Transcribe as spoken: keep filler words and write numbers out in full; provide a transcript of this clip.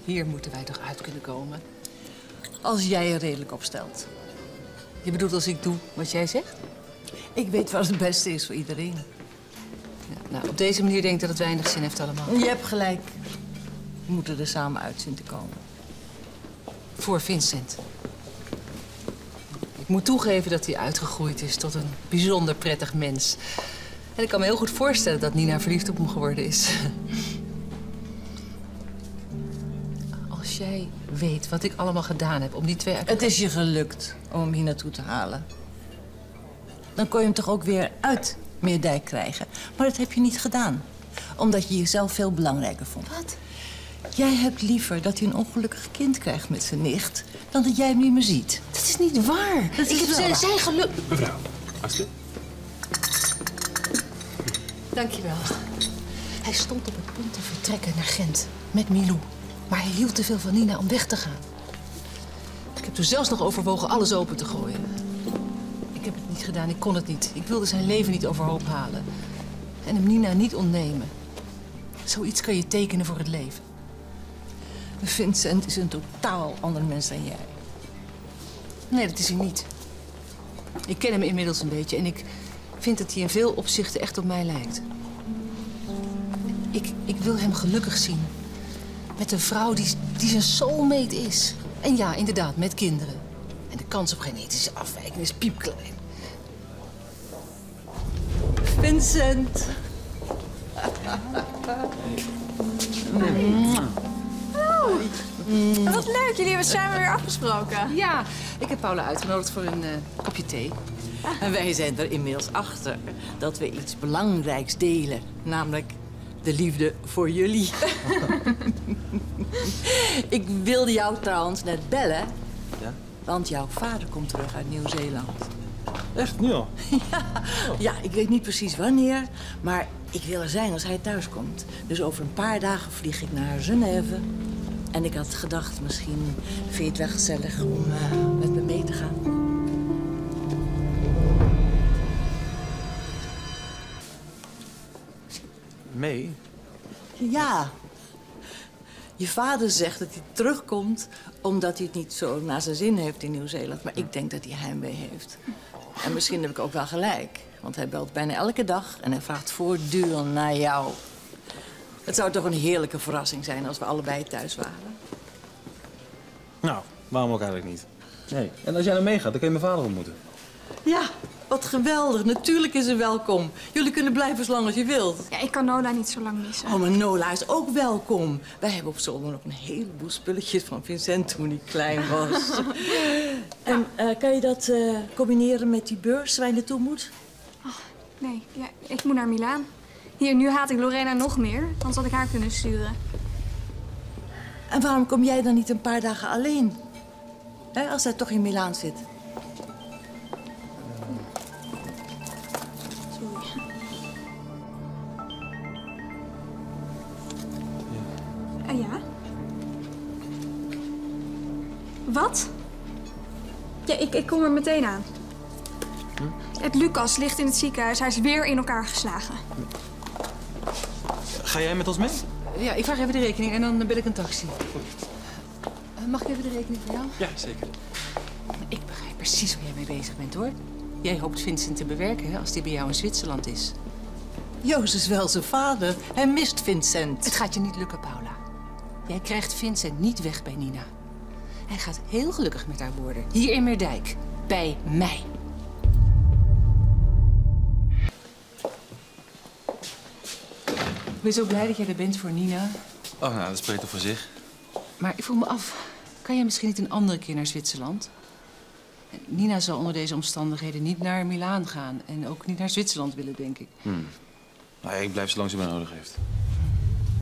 Hier moeten wij toch uit kunnen komen? Als jij er redelijk op stelt. Je bedoelt als ik doe wat jij zegt? Ik weet wat het beste is voor iedereen. Ja, nou, op deze manier denk ik dat het weinig zin heeft allemaal. Je hebt gelijk. We moeten er samen uit zien te komen. Voor Vincent. Ik moet toegeven dat hij uitgegroeid is tot een bijzonder prettig mens. En ik kan me heel goed voorstellen dat Nina verliefd op hem geworden is. Als jij weet wat ik allemaal gedaan heb om die twee uit... Het is je gelukt om hem hier naartoe te halen. Dan kon je hem toch ook weer uit Meerdijk krijgen. Maar dat heb je niet gedaan. Omdat je jezelf veel belangrijker vond. Wat? Jij hebt liever dat hij een ongelukkig kind krijgt met zijn nicht... dan dat jij hem niet meer ziet. Dat is niet waar. Dat ik is heb wel zijn geluk... Mevrouw, Astrid. Dank je wel. Hij stond op het punt te vertrekken naar Gent met Milou. Maar hij hield te veel van Nina om weg te gaan. Ik heb toen zelfs nog overwogen alles open te gooien. Ik heb het niet gedaan, ik kon het niet. Ik wilde zijn leven niet overhoop halen. En hem Nina niet ontnemen. Zoiets kan je tekenen voor het leven. Vincent is een totaal ander mens dan jij. Nee, dat is hij niet. Ik ken hem inmiddels een beetje en ik vind dat hij in veel opzichten echt op mij lijkt. Ik, ik wil hem gelukkig zien. Met een vrouw die, die zijn soulmate is. En ja, inderdaad, met kinderen. En de kans op genetische afwijking is piepklein. Vincent. Oh, wat leuk. Jullie hebben samen weer afgesproken. Ja, ik heb Paula uitgenodigd voor een uh, kopje thee. En wij zijn er inmiddels achter dat we iets belangrijks delen. Namelijk de liefde voor jullie. Ik wilde jou trouwens net bellen. Ja? Want jouw vader komt terug uit Nieuw-Zeeland. Echt, nu al? Ja, ja, ik weet niet precies wanneer, maar ik wil er zijn als hij thuis komt. Dus over een paar dagen vlieg ik naar Genève. En ik had gedacht, misschien vind je het wel gezellig om uh, met me mee te gaan. Mee? Ja. Je vader zegt dat hij terugkomt omdat hij het niet zo naar zijn zin heeft in Nieuw-Zeeland. Maar ik denk dat hij heimwee heeft. En misschien heb ik ook wel gelijk. Want hij belt bijna elke dag en hij vraagt voortdurend naar jou. Het zou toch een heerlijke verrassing zijn als we allebei thuis waren. Nou, waarom ook eigenlijk niet? Nee. En als jij nou meegaat, dan kun je mijn vader ontmoeten. Ja, wat geweldig. Natuurlijk is hij welkom. Jullie kunnen blijven zolang als je wilt. Ja, ik kan Nola niet zo lang missen. Oh, maar Nola is ook welkom. Wij hebben op zolder nog een heleboel spulletjes van Vincent toen hij klein was. En uh, kan je dat uh, combineren met die beurs waar je naartoe moet? Oh, nee, ja, ik moet naar Milaan. Hier, nu haat ik Lorena nog meer. Anders had ik haar kunnen sturen. En waarom kom jij dan niet een paar dagen alleen? He, als hij toch in Milaan zit. Sorry. Ja. Uh, ja? Wat? Ja, ik, ik kom er meteen aan. Hm? Het Lucas ligt in het ziekenhuis. Hij is weer in elkaar geslagen. Ga jij met ons mee? Ja, ik vraag even de rekening en dan bel ik een taxi. Uh, mag ik even de rekening voor jou? Ja, zeker. Ik begrijp precies waar jij mee bezig bent, hoor. Jij hoopt Vincent te bewerken, hè, als die bij jou in Zwitserland is. Joost is wel zijn vader. Hij mist Vincent. Het gaat je niet lukken, Paula. Jij krijgt Vincent niet weg bij Nina. Hij gaat heel gelukkig met haar worden. Hier in Meerdijk. Bij mij. Ik ben zo blij dat jij er bent voor Nina. Oh, nou, dat spreekt toch voor zich. Maar ik vroeg me af, kan jij misschien niet een andere keer naar Zwitserland? Nina zal onder deze omstandigheden niet naar Milaan gaan. En ook niet naar Zwitserland willen, denk ik. Hmm. Nou ja, ik blijf zolang ze me nodig heeft.